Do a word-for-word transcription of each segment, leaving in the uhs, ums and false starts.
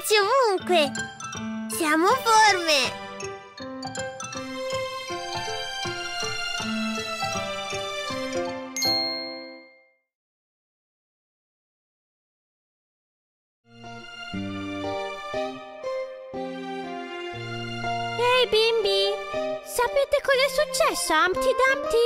trovarci ovunque! Siamo forme! Ehi bimbi, sapete cosa è successo a Humpty Dumpty?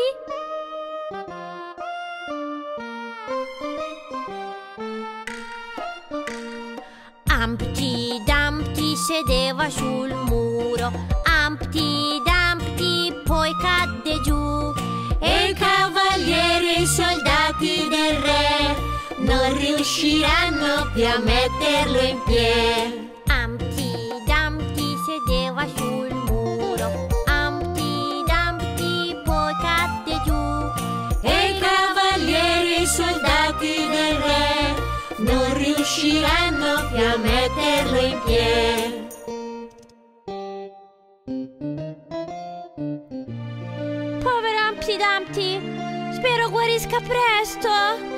Humpty Dumpty sedeva sul muro, Humpty Dumpty poi cadde giù. E i cavalieri e i soldati del re non riusciranno più a metterlo in piedi. Humpty Dumpty sedeva sul muro, Humpty Dumpty poi cadde giù. E i cavalieri e i soldati del re non riusciranno più a metterlo in piedi. Povero Humpty Dumpty, spero guarisca presto.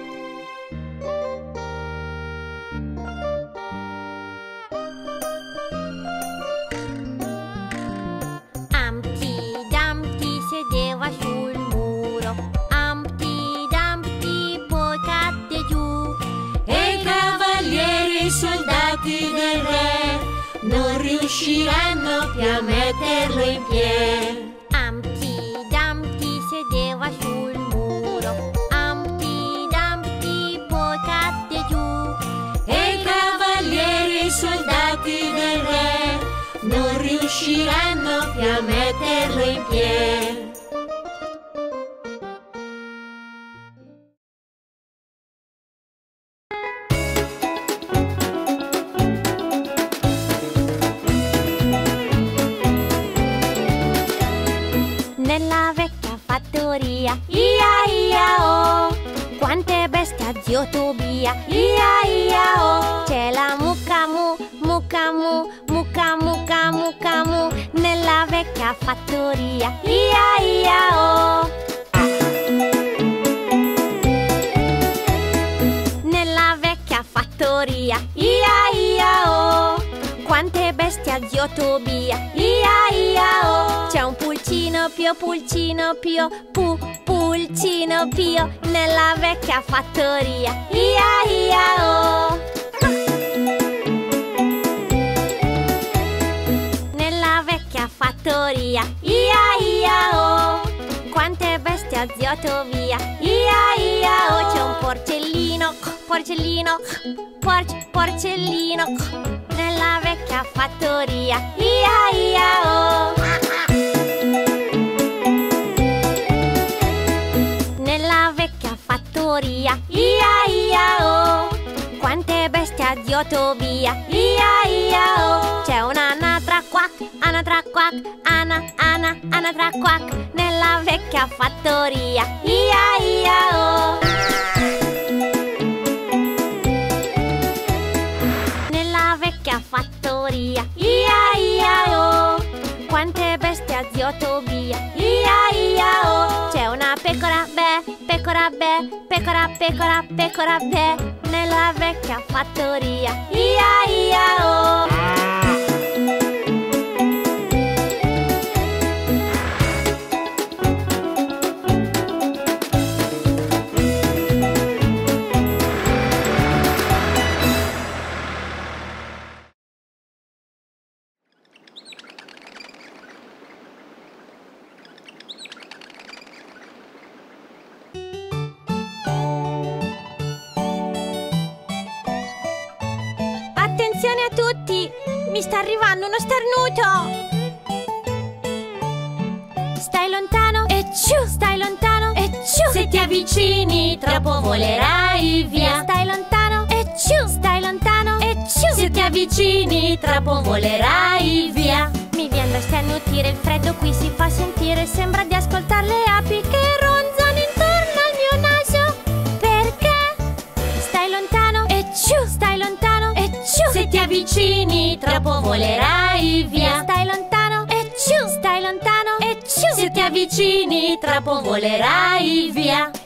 Humpty Dumpty sedeva sul muro, Humpty Dumpty poi cadde giù. E i cavalieri e i soldati del re non riusciranno più a metterlo in piedi. Humpty Dumpty sedeva sul muro, Humpty Dumpty poi cadde giù. E i cavalieri e i soldati del re non riusciranno più a metterlo in piedi. Nella vecchia fattoria, ia ia oh, quante bestie a zio Tobia, ia ia oh. C'è la mucca mu, mucca mu, mucca mucca mucca mu, nella vecchia fattoria, ia ia oh. Nella vecchia fattoria, ia ia oh, quante bestie a zio Tobia, ia ia oh. C'è un pulcino pio, pulcino pio, pu, pulcino pio, nella vecchia fattoria, ia ia oh. Nella vecchia fattoria, ia ia oh, quante bestie a zio Tobia, ia ia oh. C'è un porcellino, porcellino, porc, porcellino, nella vecchia fattoria, ia ia oh. Nella vecchia fattoria, ia ia oh, quante bestie a zio Tobia, ia ia oh. C'è un'anatra quack, anatra quack, ana, ana, anatra quack, nella vecchia fattoria, ia ia oh. Nella vecchia fattoria, ia ia oh, quante bestie a zio Tobia, ia ia oh. C'è una pecora be, pecora be, pecora pecora pecora be, nella vecchia fattoria, ia ia oh. Attenzione a tutti! Mi sta arrivando uno starnuto! Stai lontano e ciu! Stai lontano e ciu! Se ti avvicini troppo volerai via. Stai lontano e ciu! Stai lontano e ciu! Se ti avvicini troppo volerai via. Mi viene da sternutire, il freddo qui si fa sentire, sembra di ascoltare le api che ronzano intorno al mio naso. Perché? Stai lontano e ciu! Stai lontano e ciu! Se ti avvicini troppo volerai via. Stai lontano e ciu! Stai lontano e ciu! Se ti avvicini troppo volerai via.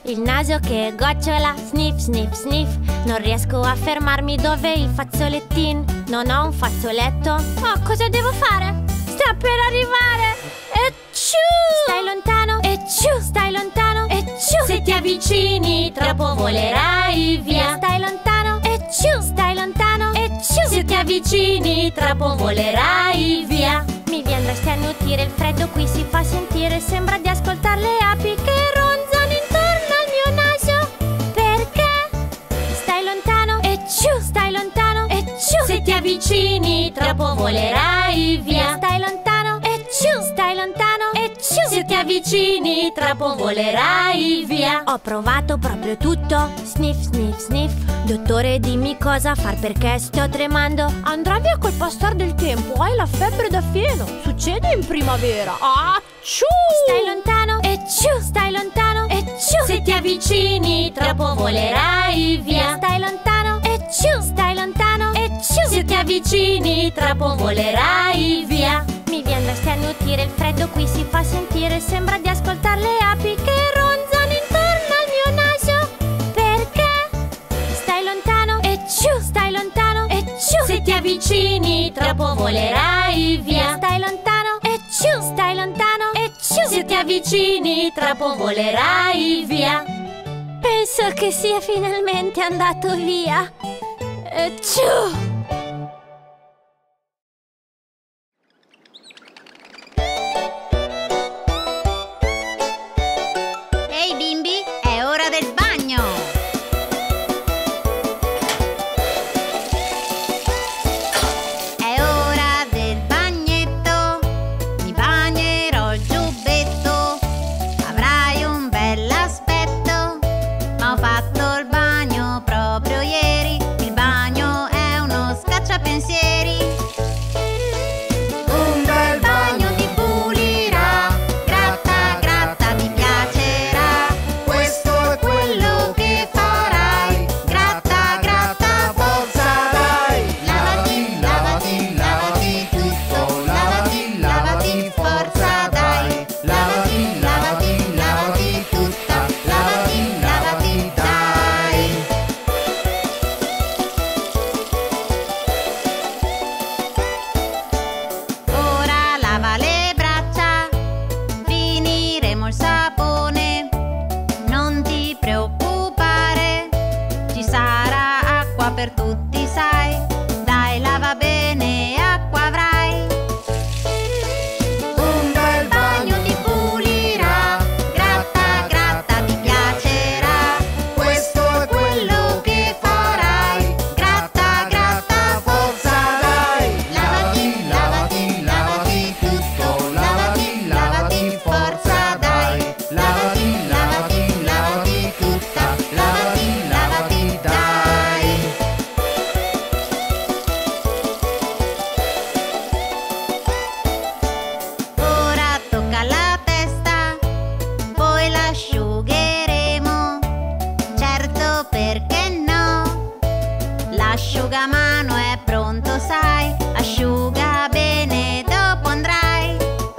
Il naso che gocciola, sniff, sniff, sniff. Non riesco a fermarmi, dove i fazzolettin? Non ho un fazzoletto. Oh, cosa devo fare? Sta per arrivare. E ciu! Stai lontano. E ciu! Stai lontano. E ciu! Se ti avvicini troppo volerai via. Stai lontano. E ciu! Stai lontano. E ciu! Se ti avvicini troppo volerai via. Mi viene da starnutire, il freddo qui si fa sentire. Sembra di ascoltare le api che ronzano intorno al mio naso. Perché? Stai lontano. E ciu! Stai lontano. E ciu! Se ti avvicini troppo volerai via. Stai lontano. E ciu! Stai lontano. E ciu! Se ti avvicini troppo volerai via. Ho provato proprio tutto. Sniff, sniff, sniff. Dottore, dimmi cosa far perché sto tremando. Andrà via col passare del tempo. Hai la febbre da fieno. Succede in primavera. Acciù! Stai lontano. E ciu! Stai lontano. E ciu! Se ti avvicini troppo volerai via. Stai lontano. E ciu! Stai lontano. E ciu! Se ti avvicini troppo volerai via. Mi viene da starnutire, il freddo qui si fa sentire. Sembra di ascoltare le api che ronzano intorno al mio naso. Perché? Stai lontano. E ciu! Stai lontano. E ciu! Se ti avvicini troppo volerai via. Stai lontano. E ciu! Stai lontano. E ciu! Se ti avvicini troppo volerai via. Penso che sia finalmente andato via. E ciu! Ehi bimbi, è ora del bagno! È ora del bagnetto, mi bagnerò il giubbetto. Avrai un bell'aspetto, ma ho fatto il bagno proprio ieri. Il bagno è uno scacciapensieri. Un bel bagno ti pulirà, gratta gratta ti piacerà. Questo è quello che farai, gratta gratta forza dai. Lavati, lavati, lavati tutto, lavati, lavati forza dai. Lavati, lavati, lavati tutta, lavati, lavati dai. Ora lava le braccia, finiremo il sapone. Non ti preoccupare, ci sarà acqua per tutti, sai. Dai, lava bene, acqua avrai. Un bel bagno ti pulirà, gratta gratta ti piacerà. Questo è quello che farai, gratta gratta forza dai. Lavati, lavati, lavati tutto, lavati, lavati forza dai. Lavati, lavati, lavati tutta, lavati, lavati dai. Ora tocca alla testa, poi l'asciugheremo. Certo, perché no? L'asciugamano è pronto, sai. Asciuga bene, dopo andrai.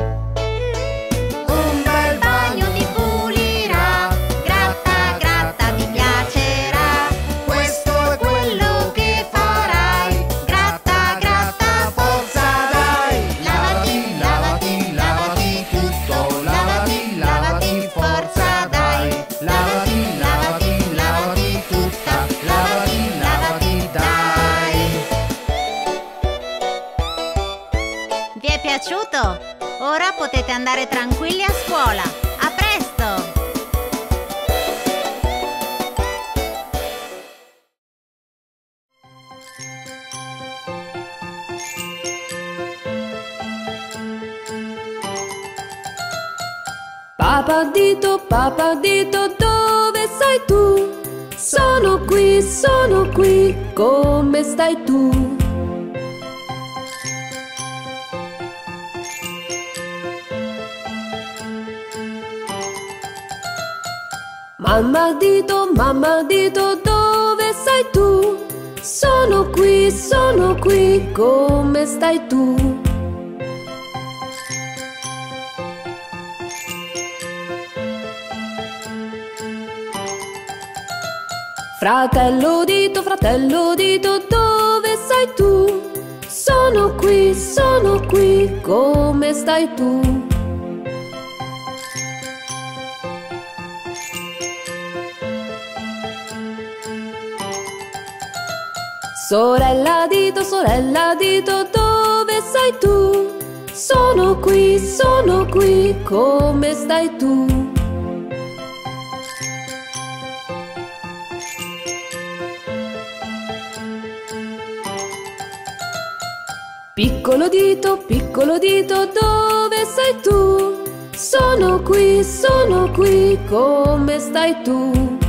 Un bel bagno ti pulirà, gratta gratta ti piacerà. Questo è quello che farai, gratta gratta forza dai. Lavati, lavati, lavati tutto, lavati, lavati forza dai. Lavati, lavati, lavati tutta, lavati, lavati dai. Vi è piaciuto? Ora potete andare tranquilli a scuola. A presto! Papadito, papadito, dove sei tu? Sono qui, sono qui, come stai tu? Mamma dito, mamma dito, dove sei tu? Sono qui, sono qui, come stai tu? Fratello dito, fratello dito, dove sei tu? Sono qui, sono qui, come stai tu? Sorella dito, sorella dito, dove sei tu? Sono qui, sono qui, come stai tu? Piccolo dito, piccolo dito, dove sei tu? Sono qui, sono qui, come stai tu?